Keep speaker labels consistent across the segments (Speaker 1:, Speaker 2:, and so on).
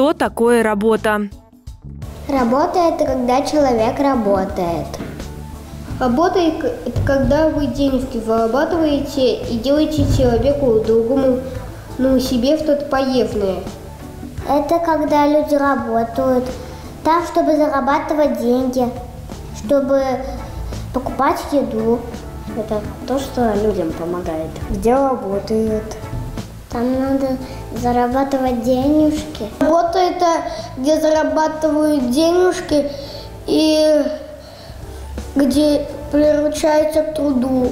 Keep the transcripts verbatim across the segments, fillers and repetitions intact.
Speaker 1: Что такое работа?
Speaker 2: Работа – это когда человек работает.
Speaker 3: Работа – это когда вы денежки зарабатываете и делаете человеку другому, ну, себе что-то полезное.
Speaker 2: Это когда люди работают так, чтобы зарабатывать деньги, чтобы покупать еду.
Speaker 4: Это то, что людям помогает. Где работают.
Speaker 2: Там надо зарабатывать денежки.
Speaker 3: Работа – это где зарабатывают денежки и где приручаются к труду.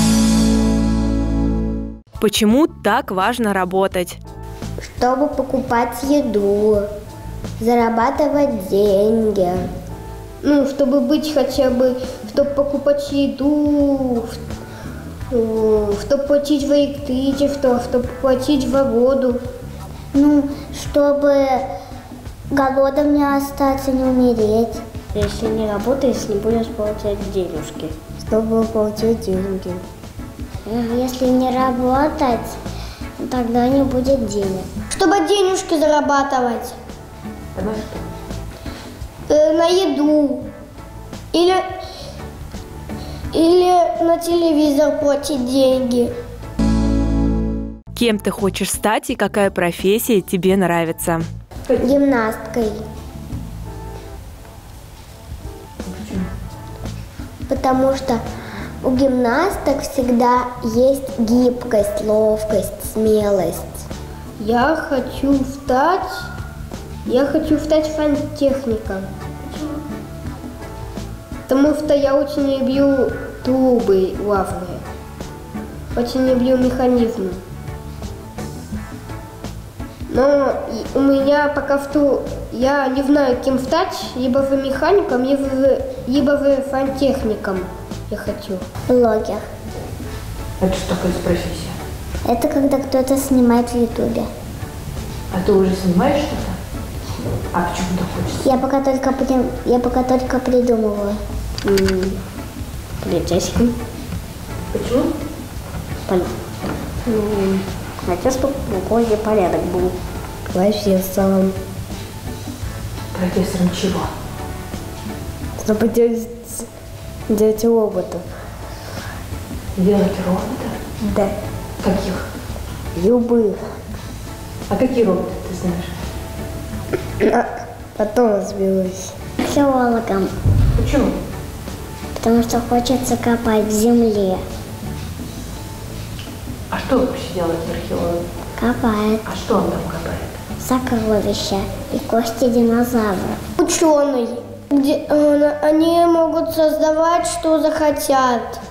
Speaker 1: Почему так важно работать?
Speaker 2: Чтобы покупать еду, зарабатывать деньги.
Speaker 3: Ну, чтобы быть хотя бы, чтобы покупать еду, чтобы платить за электричество, чтобы платить за воду.
Speaker 2: Ну, чтобы голодом не остаться, не умереть.
Speaker 4: Если не работаешь, не будешь получать денежки.
Speaker 2: Чтобы получать деньги. Если не работать, тогда не будет денег.
Speaker 3: Чтобы денежки зарабатывать.
Speaker 4: На что?
Speaker 3: Э, на еду. Или, или на телевизор платить деньги.
Speaker 1: Кем ты хочешь стать и какая профессия тебе нравится?
Speaker 2: Гимнасткой.
Speaker 4: Почему?
Speaker 2: Потому что у гимнасток всегда есть гибкость, ловкость, смелость.
Speaker 3: Я хочу стать, я хочу стать сантехником.
Speaker 4: Почему?
Speaker 3: Потому что я очень люблю трубы главные. Очень люблю механизмы. Но у меня пока что, я не знаю, кем стать, либо за механиком, либо, либо за сантехником я хочу.
Speaker 2: Блогер.
Speaker 4: Это что такое за профессия?
Speaker 2: Это когда кто-то снимает в Ютубе.
Speaker 4: А ты уже снимаешь что-то? А почему ты хочешь?
Speaker 2: Я пока только, при- я пока только придумываю.
Speaker 4: Полицейским. Почему?
Speaker 2: Пон-
Speaker 4: Ну, хотел, чтобы в городе порядок был.
Speaker 2: Профессором.
Speaker 4: Профессором чего?
Speaker 2: Чтобы делать, делать роботов.
Speaker 4: Делать робота?
Speaker 2: Да.
Speaker 4: Каких?
Speaker 2: Любых.
Speaker 4: А какие роботы ты знаешь?
Speaker 2: Потом разберусь. Археологом.
Speaker 4: Почему?
Speaker 2: Потому что хочется копать в земле.
Speaker 4: А что вообще делает археолог?
Speaker 2: Копает
Speaker 4: А что он там копает?
Speaker 2: сокровища и кости динозавров.
Speaker 3: Ученый, где э, они могут создавать, что захотят.